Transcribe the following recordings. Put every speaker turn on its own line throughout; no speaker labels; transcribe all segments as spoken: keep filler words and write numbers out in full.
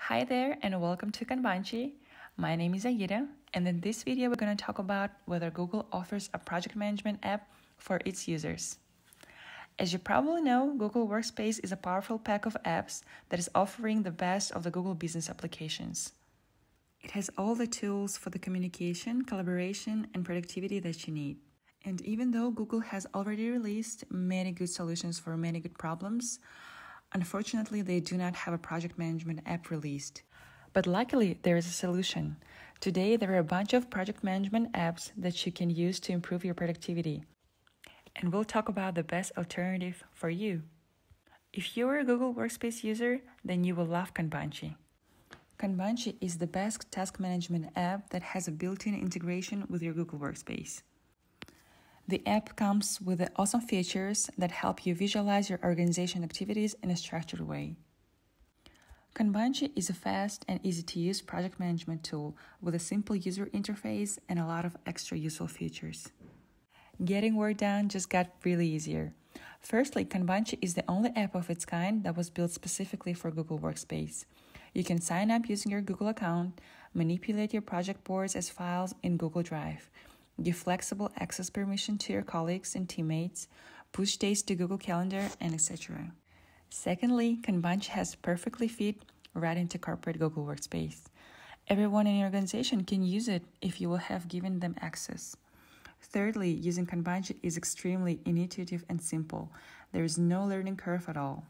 Hi there and welcome to Kanbanchi. My name is Aida, and in this video we're going to talk about whether Google offers a project management app for its users. As you probably know, Google Workspace is a powerful pack of apps that is offering the best of the Google business applications. It has all the tools for the communication, collaboration, and productivity that you need. And even though Google has already released many good solutions for many good problems, unfortunately, they do not have a project management app released. But luckily, there is a solution. Today, there are a bunch of project management apps that you can use to improve your productivity. And we'll talk about the best alternative for you. If you are a Google Workspace user, then you will love Kanbanchi. Kanbanchi is the best task management app that has a built-in integration with your Google Workspace. The app comes with the awesome features that help you visualize your organization activities in a structured way. Kanbanchi is a fast and easy-to-use project management tool with a simple user interface and a lot of extra useful features. Getting work done just got really easier. Firstly, Kanbanchi is the only app of its kind that was built specifically for Google Workspace. You can sign up using your Google account, manipulate your project boards as files in Google Drive, give flexible access permission to your colleagues and teammates, push dates to Google Calendar, and et cetera. Secondly, Kanbanchi has perfectly fit right into corporate Google Workspace. Everyone in your organization can use it if you will have given them access. Thirdly, using Kanbanchi is extremely intuitive and simple. There is no learning curve at all.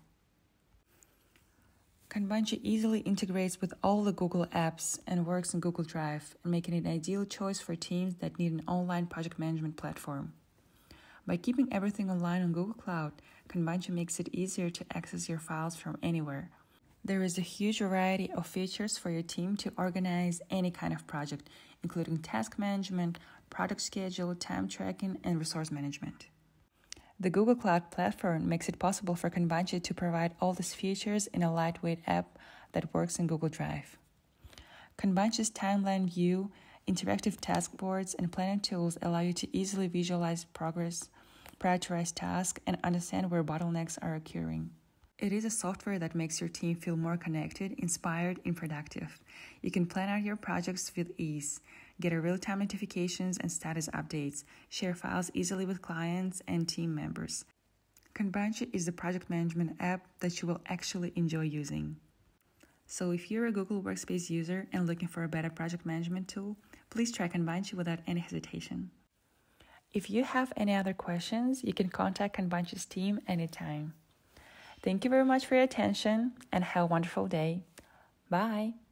Kanbanchi easily integrates with all the Google apps and works in Google Drive, making it an ideal choice for teams that need an online project management platform. By keeping everything online on Google Cloud, Kanbanchi makes it easier to access your files from anywhere. There is a huge variety of features for your team to organize any kind of project, including task management, product schedule, time tracking, and resource management. The Google Cloud Platform makes it possible for Kanbanchi to provide all these features in a lightweight app that works in Google Drive. Kanbanchi's timeline view, interactive task boards, and planning tools allow you to easily visualize progress, prioritize tasks, and understand where bottlenecks are occurring. It is a software that makes your team feel more connected, inspired, and productive. You can plan out your projects with ease, get a real-time notifications and status updates, share files easily with clients and team members. Kanbanchi is the project management app that you will actually enjoy using. So if you're a Google Workspace user and looking for a better project management tool, please try Kanbanchi without any hesitation. If you have any other questions, you can contact Kanbanchi's team anytime. Thank you very much for your attention and have a wonderful day. Bye!